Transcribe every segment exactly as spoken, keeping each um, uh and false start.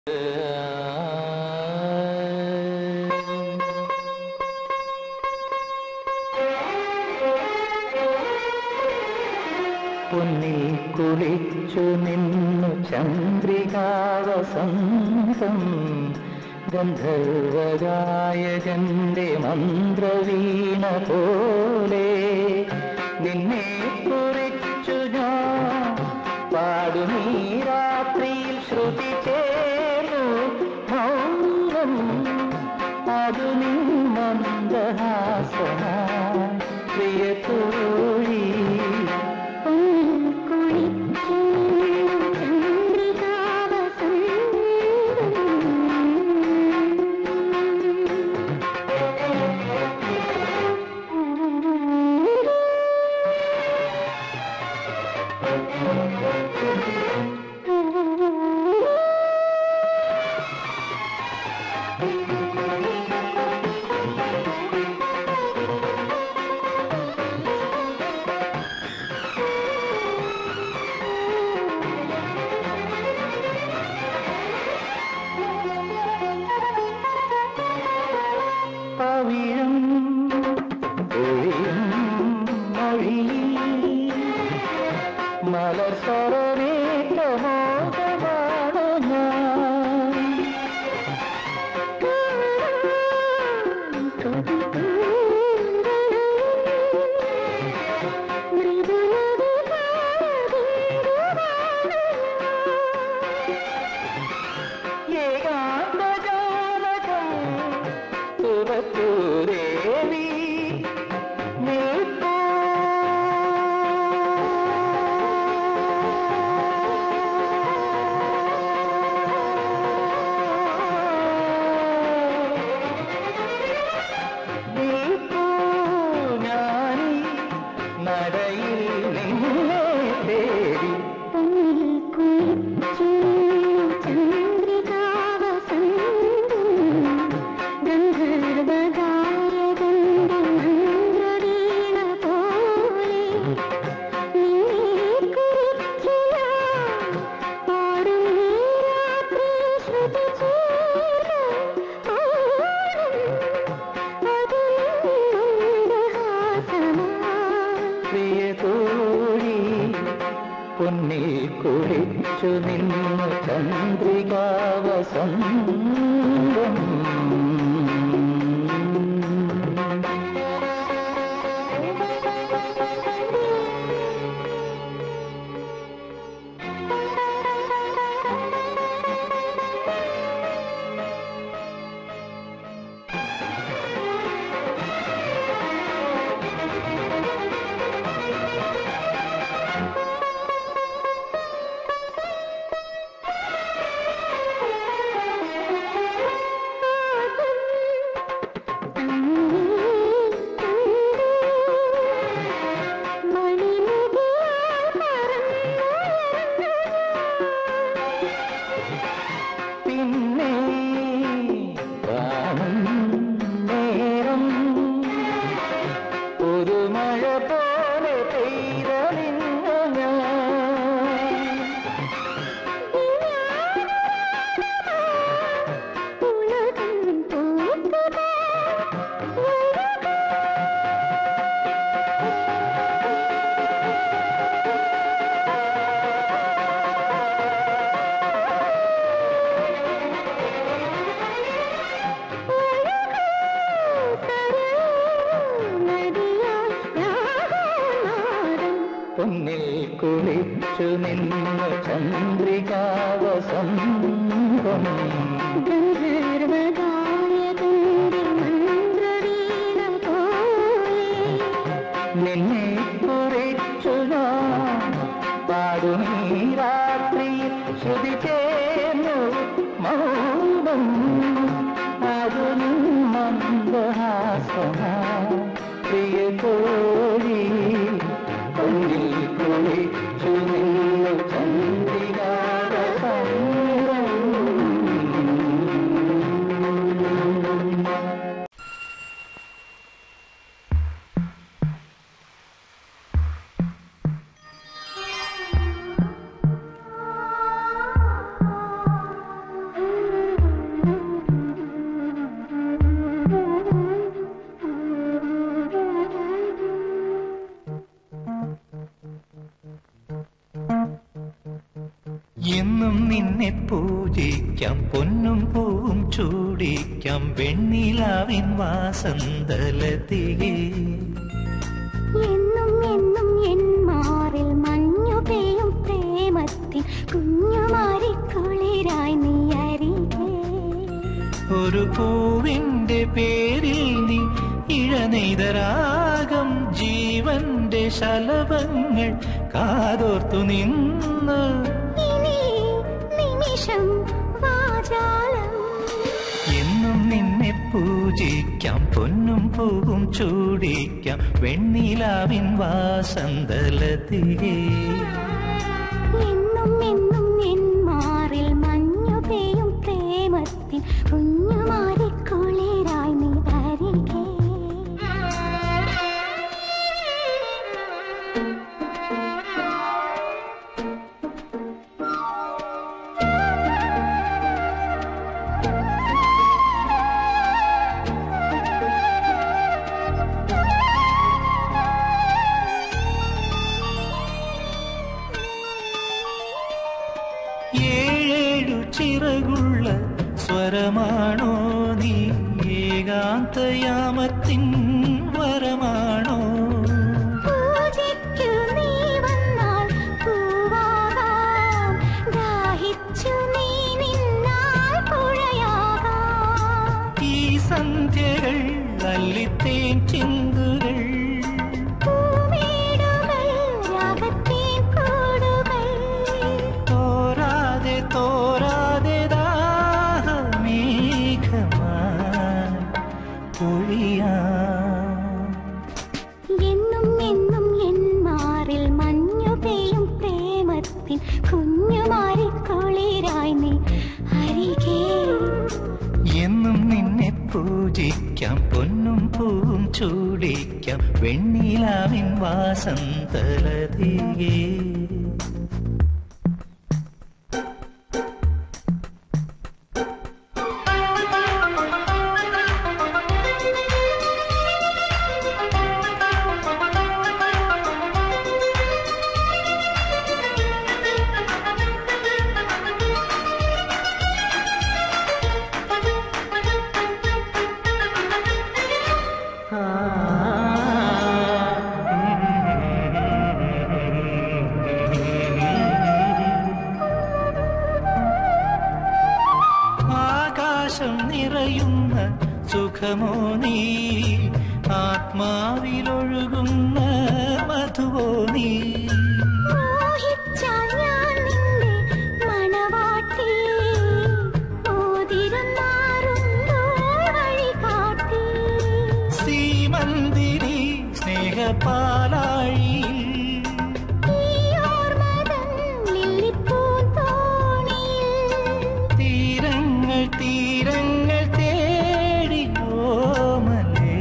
പൊന്നിൽ കുളിച്ചു നിന്നു ചന്ദ്രികാവസന്തം ഗന്ധർവഗായകന്റെ മന്ത്രവീണ പോലെ നിന്നെ കുറിച്ചു ഞാൻ പാടുമീ രാത്രിയിൽ ശ്രുതി ചേർന്നു മൗനം അതു നിൻ മന്ദഹാസനായി പ്രിയതോഴി. മലർ സരവേറ്റമോദമാണ് ഞാൻ ഏകാന്തജാലകം തുറത്തൂരേവി പൊന്നിൽ കുളിച്ചു നിന്നു ചന്ദ്രികാവസന്തം. പൊന്നിൽ കുളിച്ചു നിന്നു ചന്ദ്രികാവസന്തം നിന്നെ കുറിച്ചു ഞാൻ പാടുമീ രാത്രിയിൽ ശ്രുതി ചേർന്നു മൗനം അതു നിൻ മന്ദഹാസനായി പ്രിയതോഴി. പൊന്നിൽ കുളിച്ചു നിന്നു ചന്ദ്രികാവസന്തം. Oh പൂജിക്കാം പൊന്നും പൂവും ചൂടിക്കാം വെണ്ണിലാവിൻ വാസന്തലതികേ എന്നും എന്നും എൻ മാറിൽ മഞ്ഞു പെയ്യും പ്രേമത്തിൽ കുഞ്ഞുമാരി കുളിരായി നീ അരികെ ഒരു പൂവിന്റെ പേരിൽ നീ ഇഴനെയ്തരാഗം ജീവന്റെ ശലഭങ്ങൾ കാതോർത്തു നിന്ന് ഇനി നിമിഷം വാചാലം എന്നും നിന്നെ പൂജിക്കാം പൊന്നും പൂവും ചൂടിക്കാം വെണ്ണിലാവിൻ വാസന്തലതികേ എന്നും എന്നും എൻ മാറിൽ മഞ്ഞു പെയ്യും പ്രേമത്തിൽ കുഞ്ഞുമാരി കുളിരായി നീ അരികെ ഏഴേഴു ചിറകുള്ള സ്വരമാണോ നീ ഏകാന്തയാമത്തിൻ വരമാണോ പൂജിക്കു നീ വന്നാൽ പൂവാകാം ദാഹിച്ചു നീ നിന്നാൽ പുഴയാകാം ഈ സന്ധ്യകൾ അല്ലിത്തേൻ ചിന്തുകൾ പൂമേടുകൾ രാഗത്തേൻ കൂടുകൾ തോരാതെ തോരാതെ ദാഹമേഘമായി പൊഴിയാം എന്നും എന്നും എൻ മാറിൽ മഞ്ഞു പെയ്യും പ്രേമത്തിൽ കുഞ്ഞുമാരി കുളിരായി നീ അരികെ എന്നും നിന്നെ പൂജിക്കാം പൊന്നും പൂവും ചൂടിക്കാം വെണ്ണിലാവിൻ വാസന്തലതികേ ആകാശം നിറയുന്ന സുഖമോ നീ ആത്മാവിലൊഴുകുന്ന മധുവോ നീ മോഹിച്ചാൽ ഞാൻ നിന്റെ മണവാട്ടി മോതിരം മാറുമ്പോൾ വഴികാട്ടി സീമന്തിരി സ്നേഹപാലാഴി ഈ ഓർമ്മതൻ ലില്ലിപ്പൂന്തോണിയിൽ തീരങ്ങൾ തീരങ്ങൾ തേടി ഓമലേ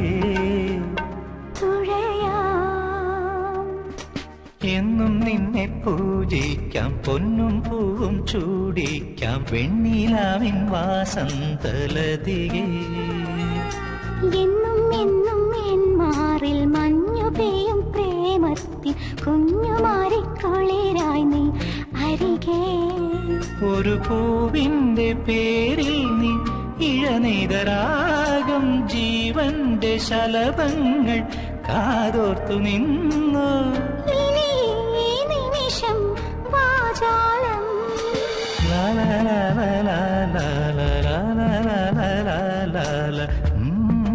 തുഴയാം എന്നും നിന്നെ പൂജിക്കാം പൊന്നും പൂവും ചൂടിക്കാം വെണ്ണിലാവിൻ വാസന്തലതികേ എന്നും എന്നും എൻ മാറിൽ മഞ്ഞു പെയ്യും പ്രേമത്തിൽ കുഞ്ഞുമാരി കുളിരായി നീ അരികെ ഒരു പൂവിന്റെ പേരിൽ നീ ഇഴനെയ്തരാഗം ജീവന്റെ ശലഭങ്ങൾ കാതോർത്തു നിന്നു ഇനി ഈ നിമിഷം വാചാലം ലാ ലാ ലാ ലാ ലാ ലാ ലാ ലാ ലാ ലാ ലാ ലാ ലാ. ഉം.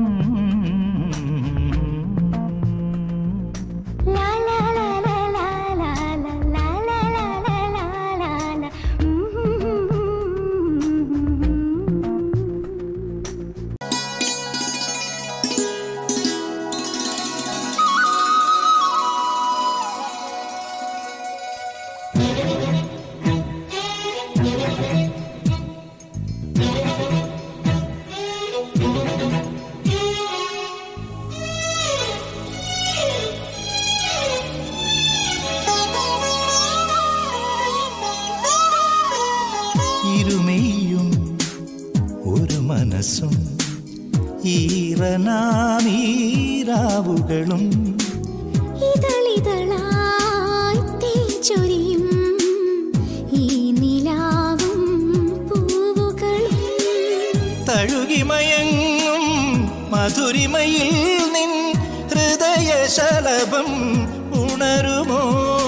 ലാ ലാ ലാ ലാ ലാ ലാ ലാ ലാ ലാ ലാ ലാ ലാ ലാ. ഇരുമേയും ഒരു മനസ്സും ഈറനാമീരാവുകളും ഇതളിതളായി തേച്ചൊരിയും ഈ നിലാവും പൂ തഴുകിമയങ്ങും മധുരിമയിൽ നിൻ ഹൃദയശലഭം ഉണരുമോ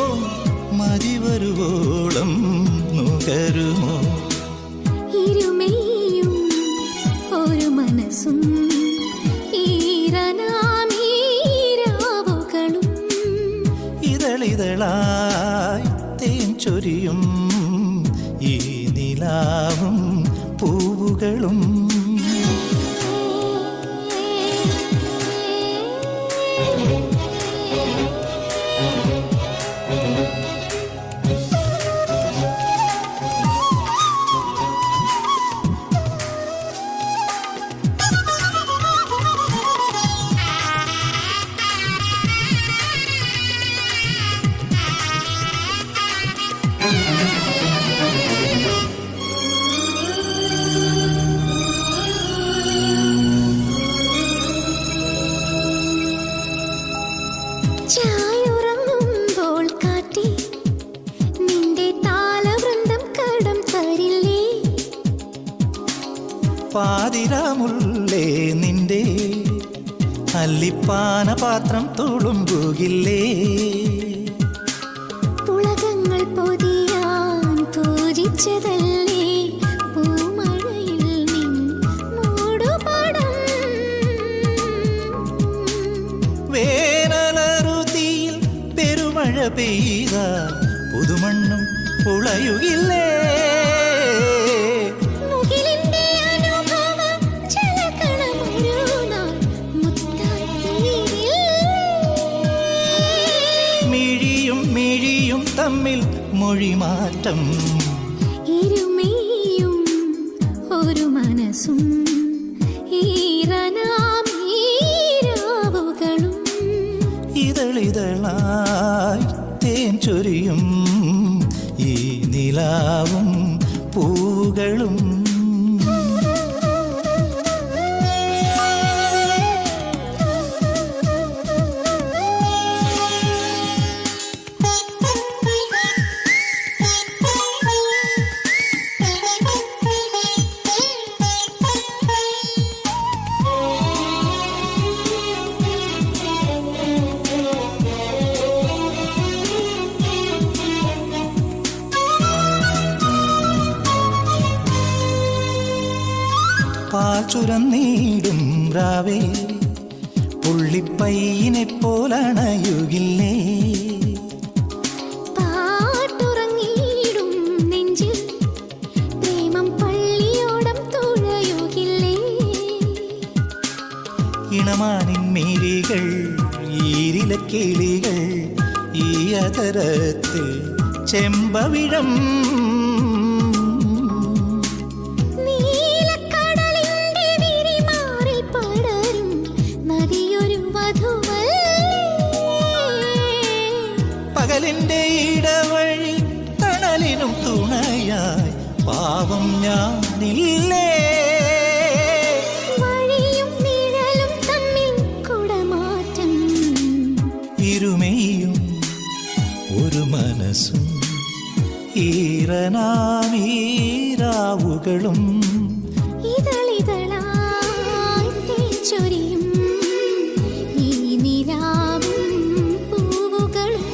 മതിവരുവോളം നുകരുമോ ഇരുമേയും ഒരു മനസ്സും ഈരനാമീരാവുകളും ഇതളിതളായി തേൻ ചൊരിയും ഈ നിലാവും പൂവുകളും ചായുറങ്ങുമ്പോൾ കാറ്റി നിന്റെ താളവൃന്ദം കടം തരില്ലേ പാതിരാമുള്ളേ നിന്റെ അല്ലിപ്പാന പാത്രം തുളുമ്പുകില്ലേ പുളകങ്ങൾ പൊതിയാൻ പൂജിച്ചതല്ലേ പൂമഴയിൽ നിൻ മൂടുപടം വേനലറുതിയിൽ പെരുമഴ പെയ്ത പുതുമണ്ണും പുളയുകില്ലേ മുകിലിന്റെ അനുഭവ ജലകണമൊരു നാൾ മുത്തായി തീരില്ലേ മിഴിയും മിഴിയും തമ്മിൽ മൊഴിമാറ്റം ഇരുമേയും ഒരു മനസ്സും ഈരനാമീരാവുകളും ഇതളിതളായി തേൻ ചൊരിയും ഈ നിലാവും പൂവുകളും പാച്ചുരന്നീടും രാവേ പുള്ളിപ്പയ്യനെ പോലണയുകില്ലേ പാട്ടുറങ്ങിയിടും നെഞ്ചിൽ പ്രേമം പള്ളിയോടം തുഴയുകില്ലേ ഇണമാനിൻ മേരികൾ ഈരിലക്കിളികൾ ഈ അതരത്തിൽ ചെമ്പവിഴം നീലക്കടലിന്റെ വിരിമാറിൽ പടരും നദിയൊരു വധുവല്ലേ പകലിന്റെ ഇടവഴി തണലിനും തുണയായി പാവം ഞാനില്ലേ വഴിയും നിഴലും തമ്മിൽ കുടമാറ്റം ഇരുമേയും ഒരു മനസ്സും ഈരനാമീരാവുകളും ഇതളിതളായി തേച്ചൊരിയും ഈ നിലാവും പൂവുകളും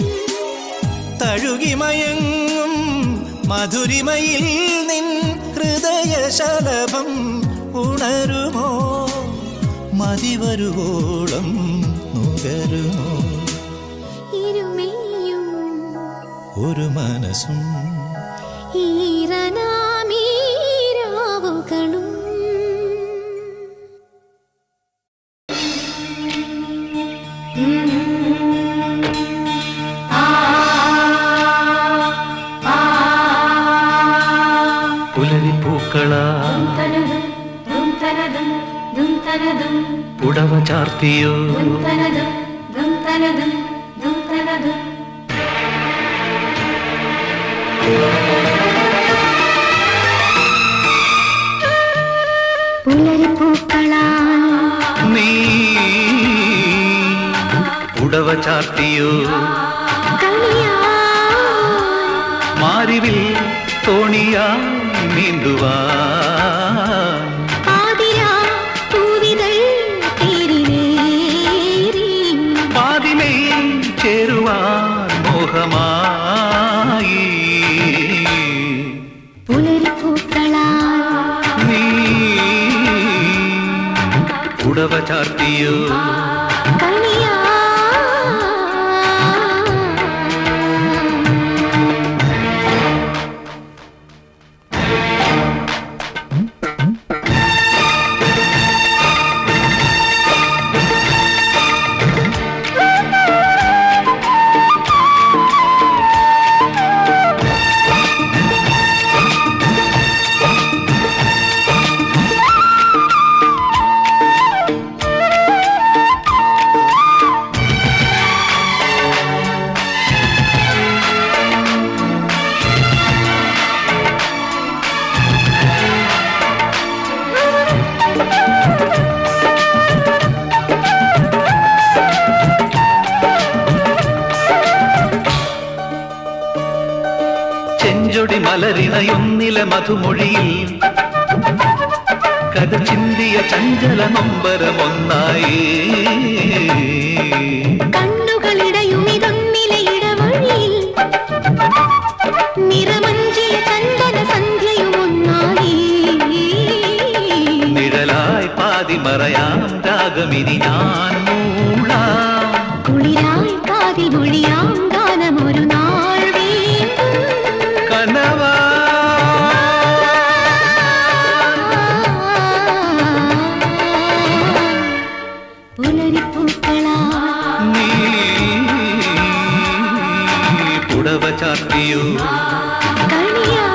തഴുകിമയങ്ങും മധുരിമയിൽ നിൻ ഹൃദയശലഭം ഉണരുമോ മതിവരുവോളം നുകരുമോ ഇരുമേയും ഒരു മനസ്സും ഈരനാമീരാവുകളും പുലരിപ്പൂക്കള പുടവ ചാർത്തിയോ നീ പുടവ ചാർത്തിയോ മാരിവിൽ തോണിയാ നീന്തുവാ ആതിര പുടവ ചാർത്തിയോ കണിയാ മലരിണയൊന്നില മധുമൊഴിയിൽ കഥ ചിന്തിയ ചഞ്ചല നൊമ്പരമൊന്നായി കണ്ണുകളിടയുമിതൊന്നിലെ ഇടവഴിയിൽ നിറമഞ്ചിയ ചന്ദന സന്ധ്യയുമൊന്നായി നിഴലായി പാതി മറയാം രാഗമിനി ഞാൻ മൂളാം കുളിരായി കാതിൽ മൊഴിയാം ഗാനമൊരു നാൾ പുടവ ചാർത്തിയോ കണിയാ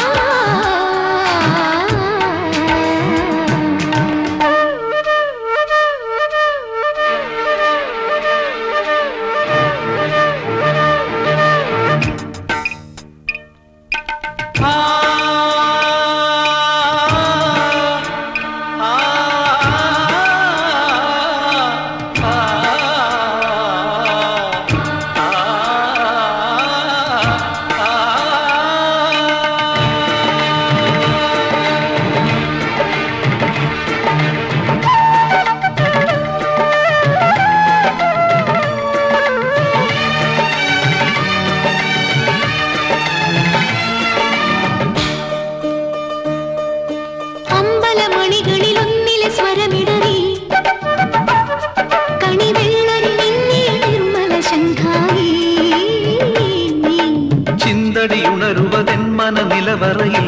നിലവറയിൽ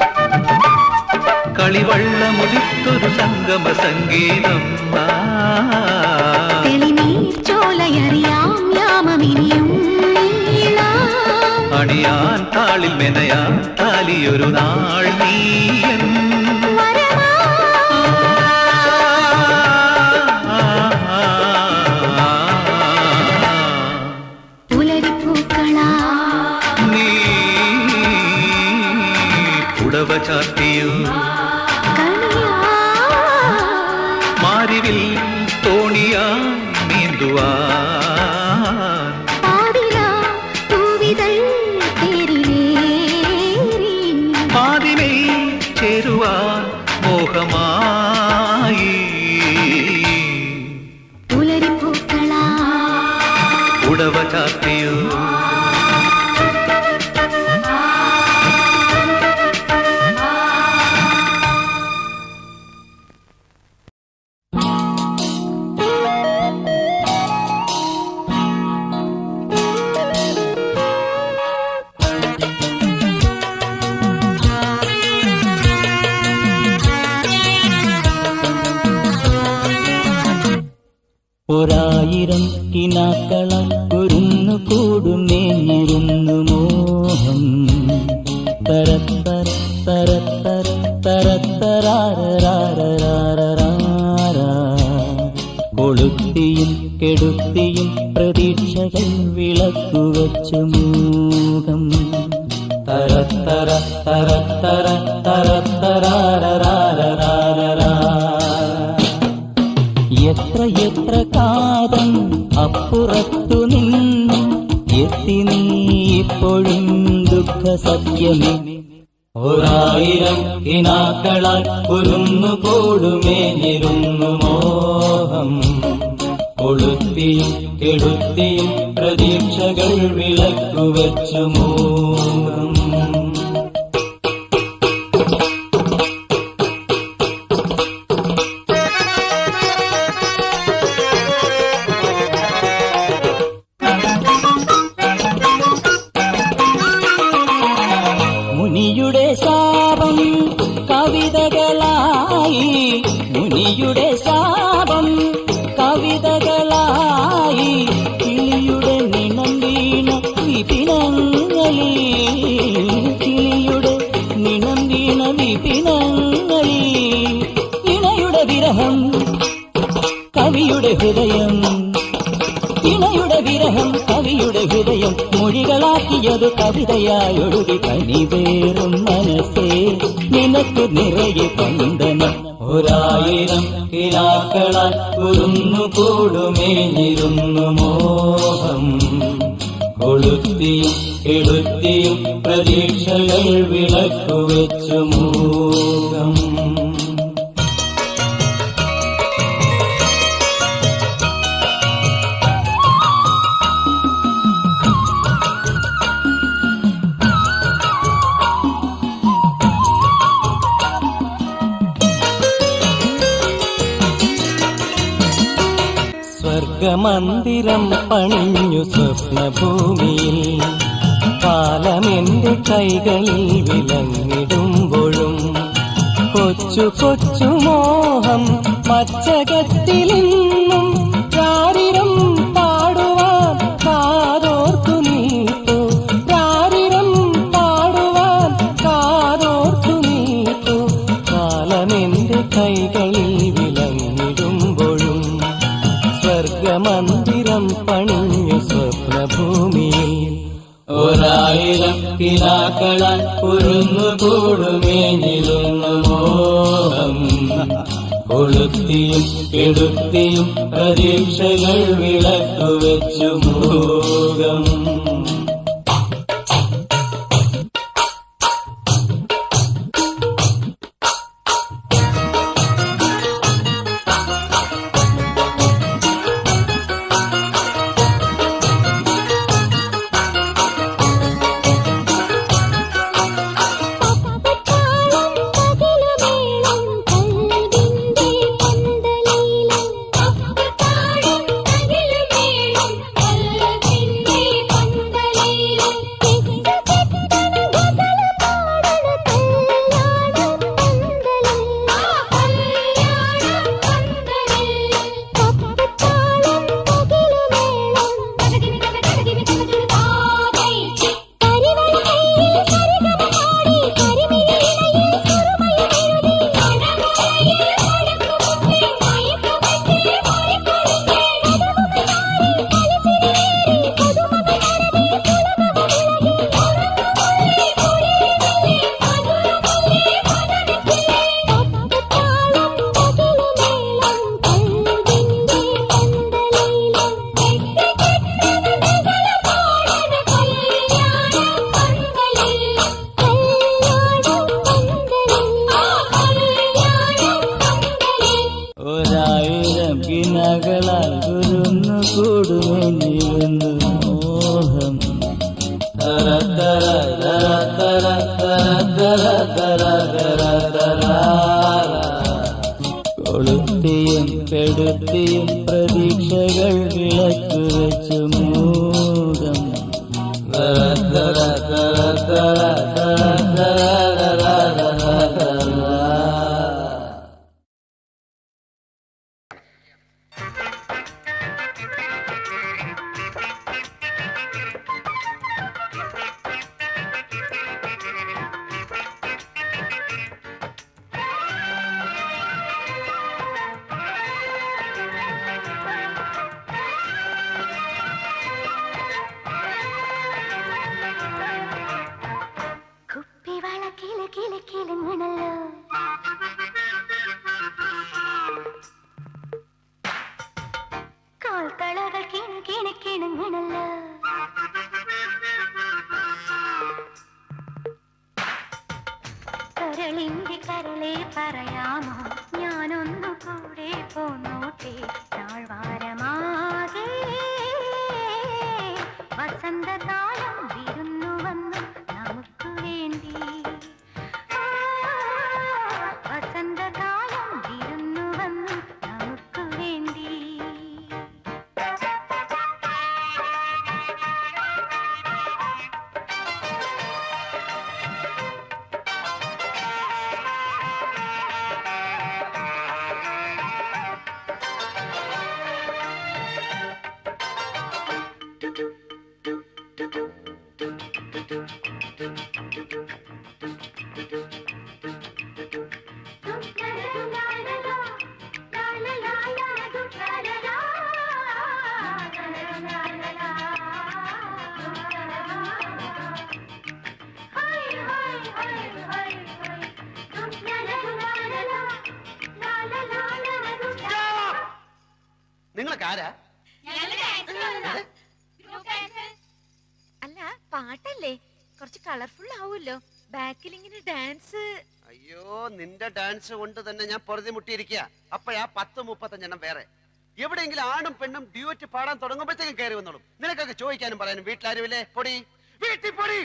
കളിവള്ളമുദിത്തൊരു സംഗമ സംഗീതം ചോലയറിയാം യാമമിനിയും അണിയാൻ താളിൽ മെനയാൻ താലിയൊരു നാൾ നീയൻ പുടവ ചാർത്തിയോ മാരിവിൽ തോണിയാ നീന്തുവാൻ പാതിമേ ചേരുവാൻ മോഹമായി പുടവ ചാർത്തിയോ ഒരായിരം കിനാക്കളാൽ കുരുന്നു കൂടും മേഞ്ഞിരുന്നു മോഹം തരത്തര തരത്തര തരത്തരാരരാരരാരരാര കൊളുത്തിയും കെടുത്തിയും പ്രതീക്ഷകൾ വിളക്കുവച്ചു മൂഹം തരത്തര തരത്തര തരത്തരാരരാരരാര എത്ര എത്ര കാതം അപ്പുറത്തു നിന്നു എത്തി നീ ഇപ്പോഴും ദുഃഖ സത്യമേ ഒരായിരം കിനാക്കളാൽ കുരുന്നു കൂടുമേഞ്ഞിരുന്നു മോഹം കൊളുത്തിയും കെടുത്തിയും പ്രതീക്ഷകൾ വിളക്കുവച്ചു മൂഹം ഇനിയുടെ ശാപം കവിതകളായി കിളിയുടെ നിണം വീണ വിപിനങ്ങളിൽ കിളിയുടെ നിണം വീണ വിപിനങ്ങളിൽ ഇണയുടെ വിരഹം കവിയുടെ ഹൃദയം ഇണയുടെ വിരഹം കവിയുടെ ഹൃദയം മൊഴികളാക്കിയത് കവിതയായൊഴുകി കനിവേറും മനസ്സേ നിനക്ക് നിറയെ പന്തനം ഒരായിരം കിനാക്കളാൽ കുരുന്നു കൂടുമേഞ്ഞിരുന്നു മോഹം കൊളുത്തിയും കെടുത്തിയും പ്രതീക്ഷകൾ വിളക്കുവെച്ചു മൂകം സ്വർഗമന്ദിരം പണിഞ്ഞു സ്വപ്നഭൂമിയിൽ കാലമെന്റെ കൈകളിൽ വിലങ്ങിടുമ്പോഴും കൊച്ചു കൊച്ചു മോഹം മച്ചകത്തിലിന്നും രാരിരം പാടുവാൻ കാതോർത്തു നീട്ടു രാരിരം പാടുവാൻ കാതോർത്തു നീട്ടു കാലമെന്റെ കൈകളിൽ വിലങ്ങിടുമ്പോഴും സ്വർഗമന്ദിരം പണിഞ്ഞു സ്വപ്നഭൂമിയിൽ ഒരായിരം കിനാക്കളാൽ കുരുന്നു കൂടുമേഞ്ഞിരുന്നു മോഹം കൊളുത്തിയും കെടുത്തിയും പ്രതീക്ഷകൾ വിളക്കുവെച്ചു മൂകം കൊളുത്തിയും കെടുത്തിയും പ്രതീക്ഷകൾ വിളക്കുവെച്ചു മൂകം കരളിന്റെ കരളെ പറയാമോ ഞാനൊന്നു കൂടെ പോന്നോട്ടെ താഴ്വാരമാകെ വസന്തകാലം വിരുന്നു വന്നു നമുക്ക് വേണ്ടി വസന്തകാലം വിരുന്നു വന്നു നമുക്ക് വേണ്ടി നിങ്ങളൊക്കെ ആരാ? അല്ല പാട്ടല്ലേ, കുറച്ച് കളർഫുൾ ആവുമല്ലോ. ബാക്കിൽ ഇങ്ങനെ ഡാൻസ്. അയ്യോ, നിന്റെ ഡാൻസ് കൊണ്ട് തന്നെ ഞാൻ പൊറുതി മുട്ടിയിരിക്കുക. അപ്പഴാ പത്ത് മുപ്പത്തഞ്ചെണ്ണം വേറെ. എവിടെയെങ്കിലും ആണും പെണ്ണും ഡ്യൂറ്റ് പാടാൻ തുടങ്ങുമ്പോഴത്തേക്കും കയറി വന്നോളും. നിനക്കൊക്കെ ചോദിക്കാനും പറയാനും വീട്ടിലാരുമില്ലേ? പൊടി വീട്ടിൽ പൊടി.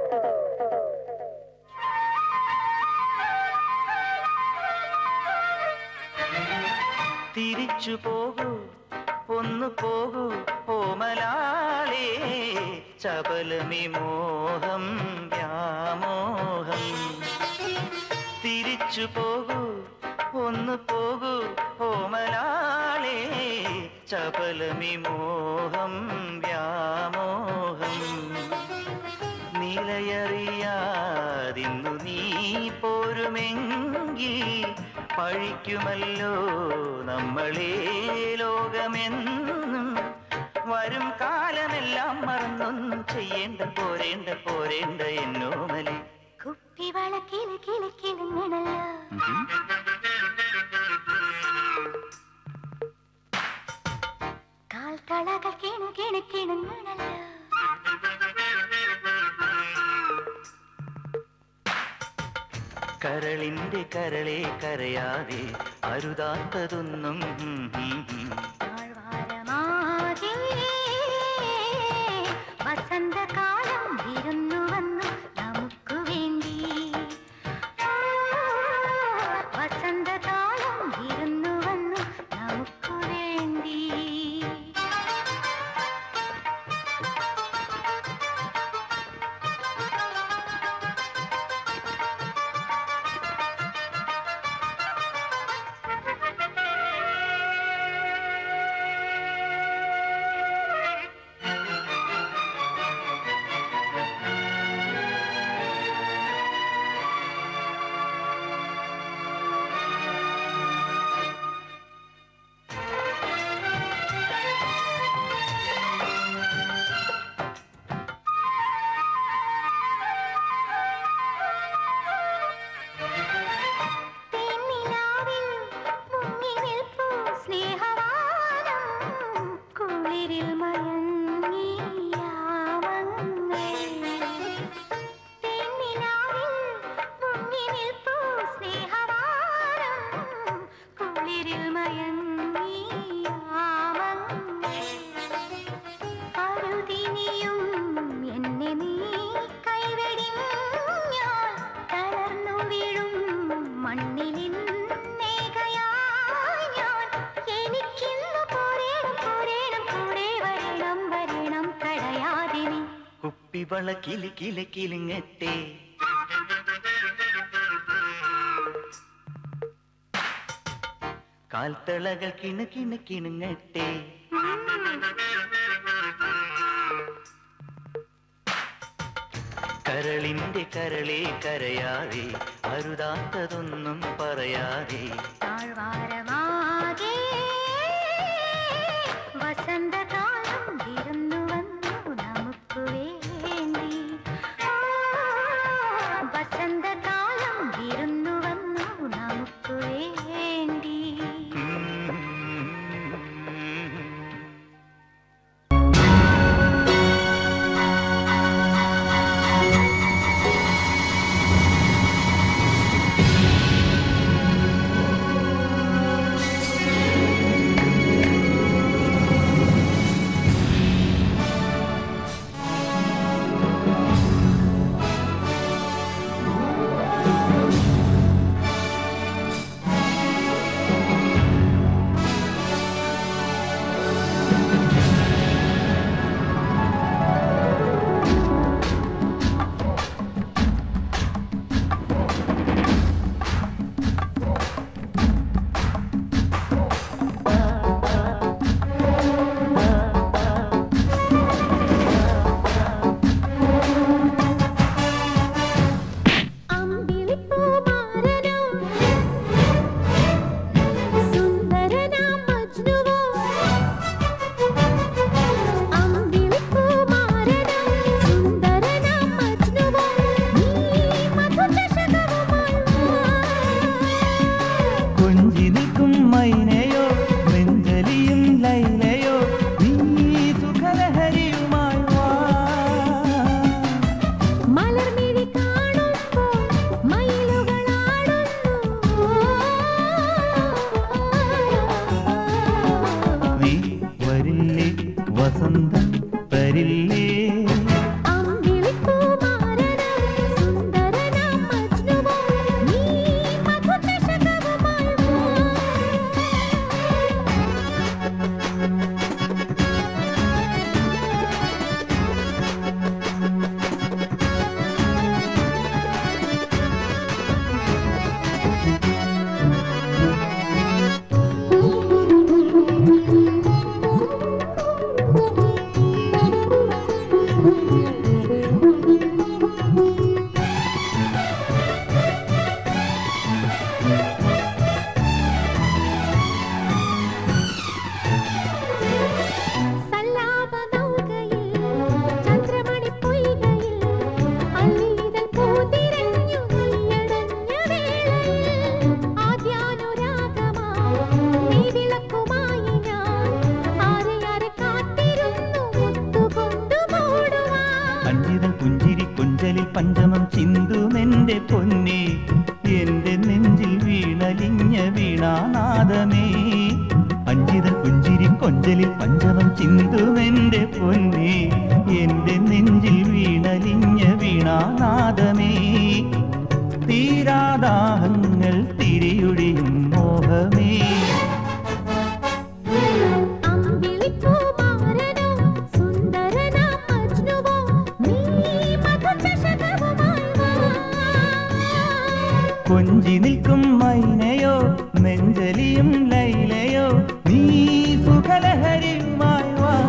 തിരിച്ചു പോകൂ, ഒന്നു പോകൂ ഓമലാളേ, ചപലമി മോഹം വ്യാമോഹം. തിരിച്ചു പോകൂ, ഒന്നു പോകൂ ഓമലാളേ, ചപലമി മോഹം വ്യാമോഹം. നിലയറിയാതിന്നു നീ പോരുമെങ്കിൽ പഴിക്കുമല്ലോ നമ്മളെ ലോകമെന്നും. വരും കാലമെല്ലാം മറന്നൊന്നും ചെയ്യേണ്ട പോരേണ്ട പോരേണ്ട എന്നോമലി. കുപ്പിവള കിളി കിളി കിളുങ്ങണല്ലോ, കാൽക്കളകൾ കിണു കിണു കിണുങ്ങണല്ലോ. കരളിന്റെ കരളെ കരയാതെ അരുതാത്തതൊന്നും. താഴ്വാരമാകെ വസന്തകാലം വിരുന്നു വന്നു നമുക്ക് വേണ്ടി. വസന്തകാലം വിരുന്നു വന്നു നമുക്ക് വേണ്ടി. കുപ്പിവള കിളി കിളി കിളിങ്ങട്ടെ, കാൽത്തളകൾ കിണു കിണു കിണുങ്ങട്ടെ. കരളിന്റെ കരളെ കരയാതെ അരുതാത്തതൊന്നും പറയാതെ. താഴ്വാരമാകെ വസന്തകാലം വിരുന്നു വന്നു നമുക്ക് വേണ്ടി. വസന്തകാലം വിരുന്നു വന്നു നമുക്ക് വേണ്ടി. വീണാനാദമേ അഞ്ചിത പുഞ്ചിരി കൊഞ്ചലിൽ പഞ്ചമം ചിന്തുമെന്റെ പൊന്നേ എന്റെ നെഞ്ചിൽ വീണലിഞ്ഞ വീണാനാദമേ തീരാദാഹങ്ങൾ തിരിയുടിയും മോഹമേ കൊഞ്ചി നിൽക്കും മൈനയോ നെഞ്ചലിയും ലൈലയോ നീ സുഖലഹരിയുമായി വാ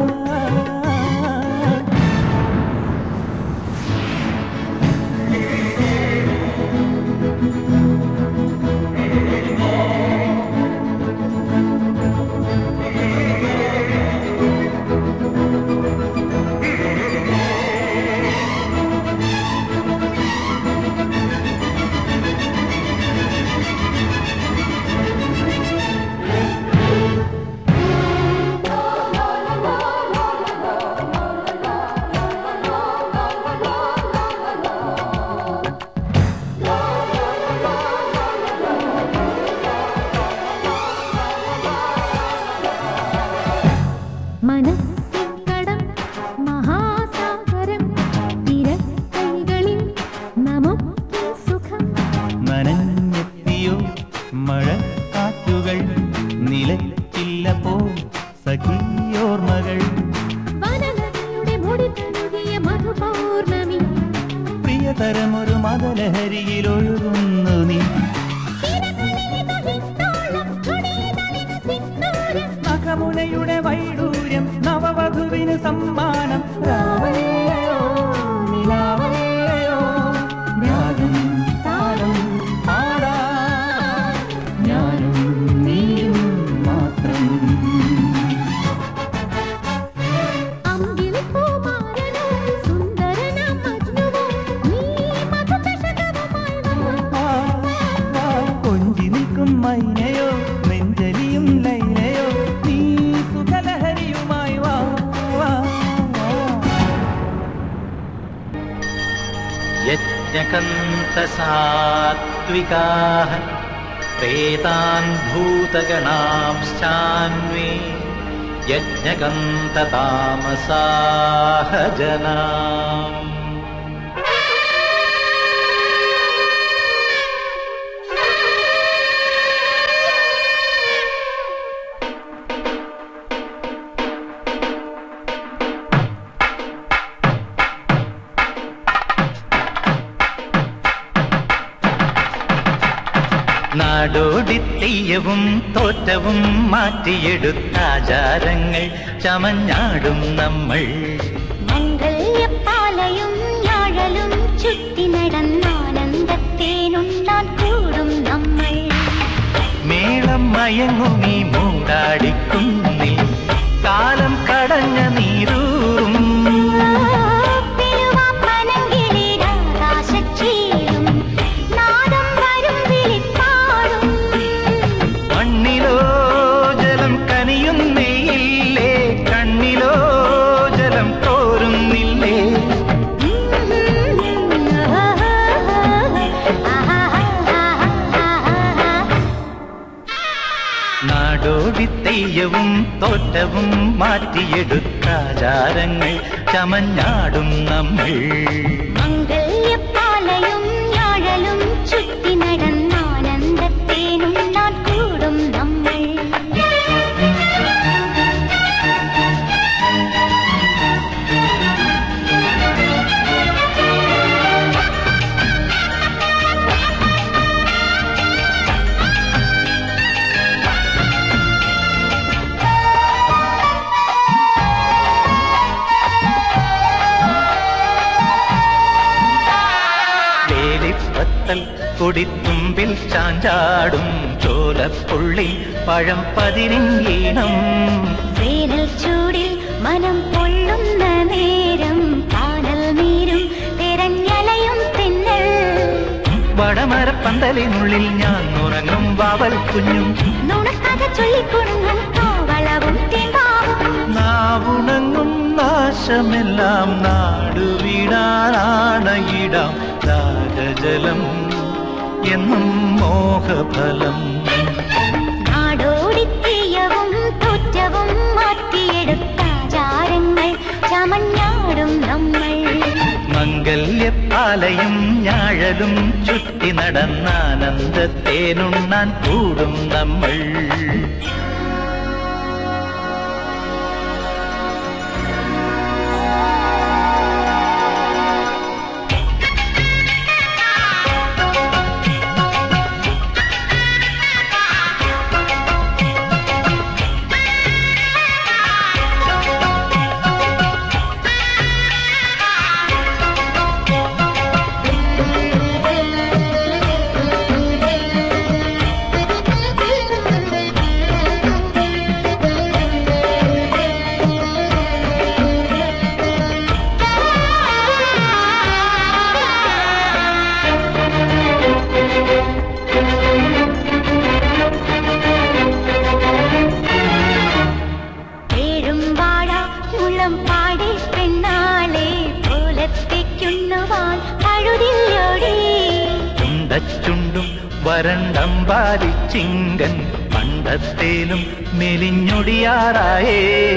പ്രിയതരമൊരു മദലഹരിയിലൊഴുകുന്നു നീ നഖമുനയുടെ വൈഡൂര്യം നവവധുവിന് സമ്മാനം രാവല്ലയോ നിലാവല്ലയോ രാഗം താളം പാടാ ഞാനും നീയും മാത്രം കൊഞ്ചി നിൽക്കും മൈനയോ നെഞ്ചലിയും ലൈലയോ നീ സുഖലഹരിയുമായി വാ യജ്ഞകന്തസാത്വികാഃ പ്രേതാൻ ഭൂതഗണാംശ്ചാന്വേ യജ്ഞകന്തതാമസാഃ ജനാഃ നാടോടിത്തെയ്യവും തോറ്റവും മാറ്റിയെടുത്താചാരങ്ങൾ ചമഞ്ഞാടും നമ്മൾ മംഗല്യപ്പാലയും ഞാഴലും ചുറ്റി നടന്നാനന്ദത്തേനുണ്ടാൻ കൂടും നമ്മൾ മേളം മയങ്ങുമീ മൂടാടിക്കുന്നിൽ കാലം കടഞ്ഞ നീരൂറും നാടോടിത്തെയ്യവും തോറ്റവും മാറ്റിയെടുത്താചാരങ്ങൾ ചമഞ്ഞാടും നമ്മൾ മംഗല്യപ്പാലയും ഞാഴലും ചുറ്റി നടന്നാനന്ദത്തേനുണ്ടാൻ കൂടും നമ്മൾ കൊടിത്തുമ്പിൽ ചാഞ്ചാടും ചോലപ്പുള്ളി പഴം പതിരിഞ്ഞീണം വേനൽ ചൂടിൽ മനം പൊള്ളുന്ന നേരം കാനൽ നീരും തിരഞ്ഞലയും തിന്നൽ വടമരപ്പന്തലിനുള്ളിൽ ഞാൻ ഉറങ്ങും വാവൽ കുഞ്ഞും നുണക്കഥ ചൊല്ലിക്കൊടുങ്ങും കോവളവും തേമ്പാവും നാവുണങ്ങും നാശമെല്ലാം നാടുവിടാനാണയിടാം രാജജലം എന്നും മോഹഫലം പാലയും ഞാഴലും ചുറ്റി നടന്നാനന്ദത്തേനുണ്ണാൻ കൂടും നമ്മൾ. ചുണ്ടും വരണ്ടമ്പാലിച്ചിങ്കൻ പണ്ടത്തേലും മെലിഞ്ഞൊടിയാറായേ.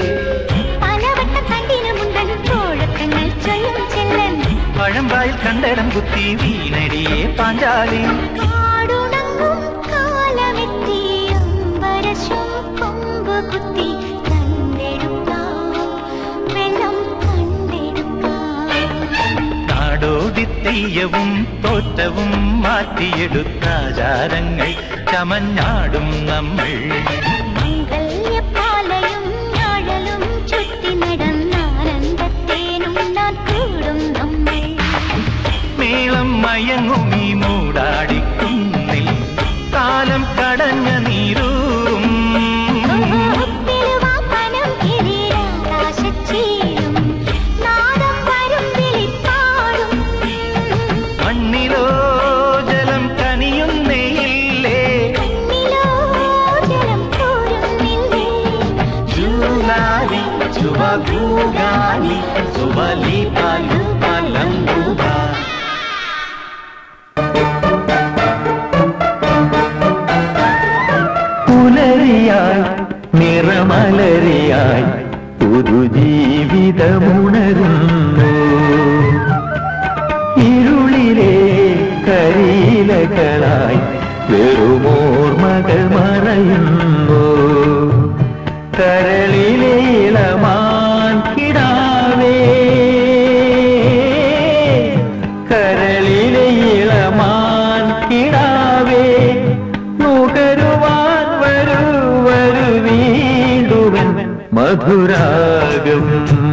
പഴമ്പായിൽ കണ്ടരം കുത്തി വീണടിയെ പാഞ്ചാലി. തെയ്യവും തോറ്റവും മാറ്റിയെടുത്താചാരങ്ങൾ ചമഞ്ഞാടും നമ്മൾ. മംഗല്യപ്പാലയും ഞാഴലും ചുറ്റി നടന്നാനന്ദത്തേനും കൂടും നമ്മൾ. മേളം മയങ്ങും ഈ മൂടാടിക്കുന്നിൽ കാലം കടഞ്ഞ നീരൂറും. മണ്ണിലോ ജലം കനിയുന്നേയില്ലേ, ജൂലാലി ചുവകൂകാലി സുവലി പാലു പലമ്പുബ. പുലരിയായി നിറമലരിയായി പുതുജീവിതമുണരുന്നു. ഇരുളിലെ കരിയിലകളായി വെറുമോർമകൾ മറയുന്നു. കരളിലെ ഇളമാൻ കിടാവേ, കരളിലെ ഇളമാൻ കിടാവേ, നുകരുവാൻ വരൂ വരൂ വീണ്ടുവൻ മധുരാഗം.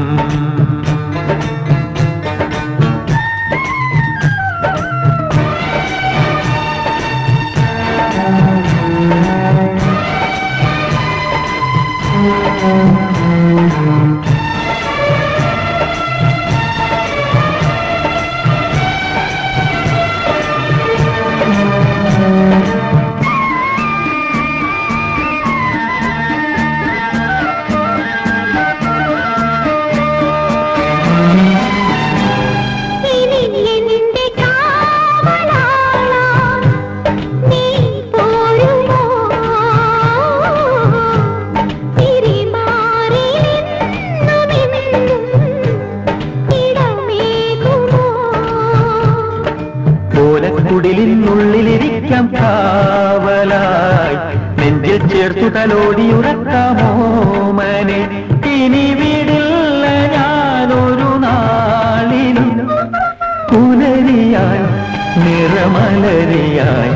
കുടിലിനുള്ളിലിരിക്കാം കാവലായി, നെഞ്ചിൽ ചേർത്തു തലോടിയുറക്കാമോ മനെ. ഇനി വീടില്ല ഞാനൊരു നാളിലും. പുലരിയായി നിറമലരിയായി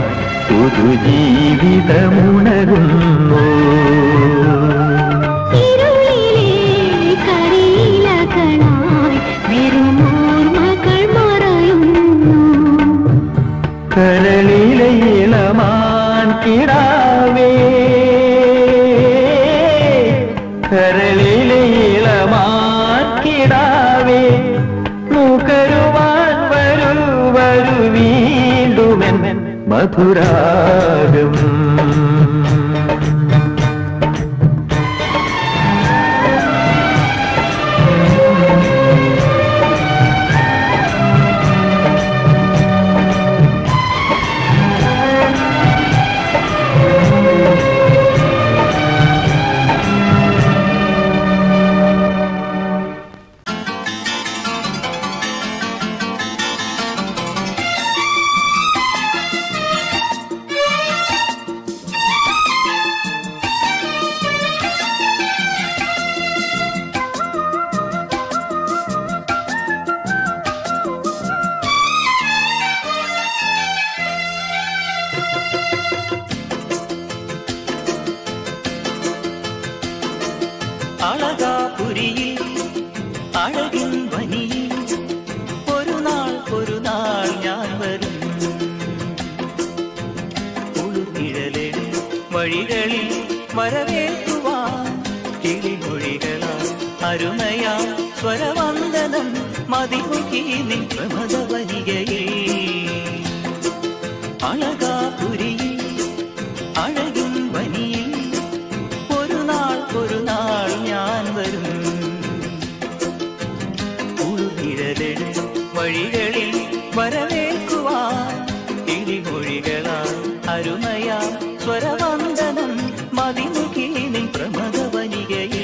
പുതുജീവിതമുണരുന്നു. കരളിലെ ഇളമാൻ കിടാവേ, കരളിലെ ഇളമാൻ കിടാവേ, നുകരുവാൻ വരൂ വരൂ വീണ്ടുമെൻ മധുരാഗം. അളകാപുരിയിൽ അഴകിൻ വനിയിൽ ഒരു നാൾ ഒരു നാൾ ഞാൻ വരും. ഉളുനിഴലിൽ വഴികളിൽ വരവേൽക്കുവാൻ കിളിമൊഴികളാൽ അരുമയാ സ്വരവന്ദനം മതിമുഖി നിൻ പ്രമദവനികയിൽ. അളകാപുരിയിൽ അഴകിൻ വനിയിൽ ഒരു നാൾ ഒരു നാൾ ഞാൻ വരും. ഉളുനിഴലിൽ വഴികളിൽ വരവേൽക്കുവാൻ കിളിമൊഴികളാൽ അരുമയാ സ്വരവന്ദനം മതിമുഖി നിൻ പ്രമദവനികയിൽ.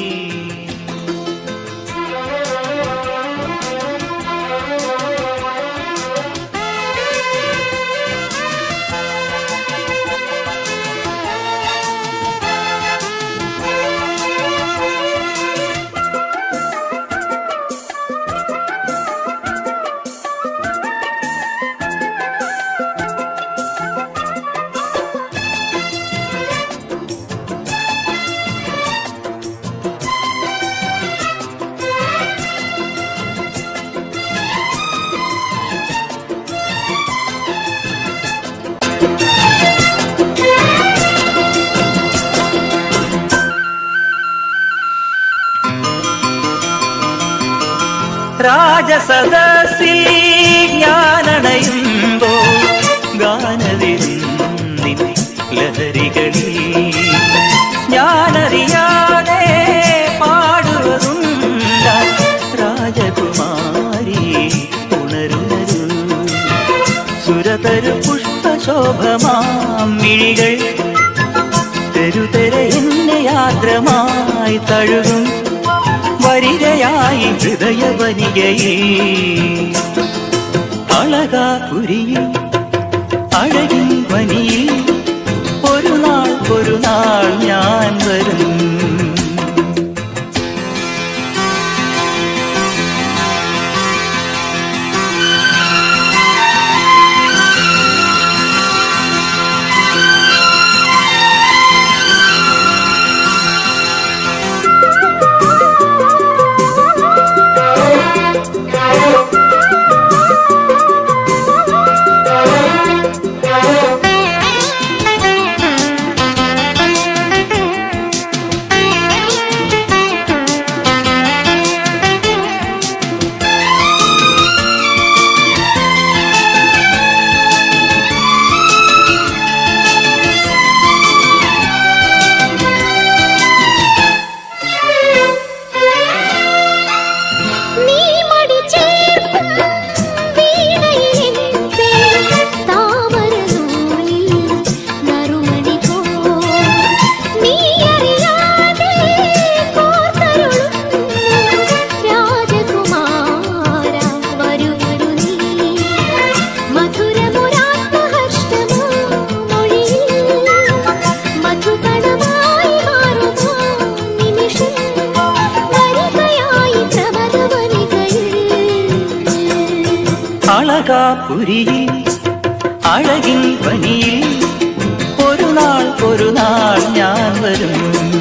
രാജസദസ്സിൽ ഞാനണയുമ്പോൾ ഗാനവിരുന്നിൻ ലഹരികളിൽ ഞാനറിയാതെ പാടുവതുണ്ട രാജകുമാരി ഉണരുണരു. സുരതരു പുഷ്പശോഭമാം മിഴികൾ തെരുതെര എന്നെ യാത്രമായി തഴുകും വരികയായി ഹൃദയവനികയിൽ. അളകാപുരിയിൽ അഴകിൻ വനിയിൽ ഒരു നാൾ ഒരു നാൾ ഞാൻ വരും. അളകാപുരിയിൽ അഴകിൻ വനിയിൽ ഒരു നാൾ ഒരു നാൾ ഞാൻ വരും.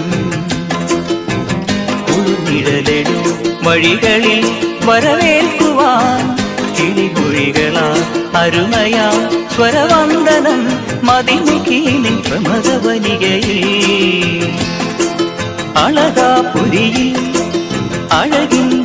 ഉളുനിഴലിൽ വഴികളിൽ വരവേൽക്കുവാൻ കിളിമൊഴികളാൽ അരുമയാ സ്വരവന്ദനം മതിമുഖി നിൻ പ്രമദവനികയിൽ. അളകാപുരിയിൽ അഴകിൻ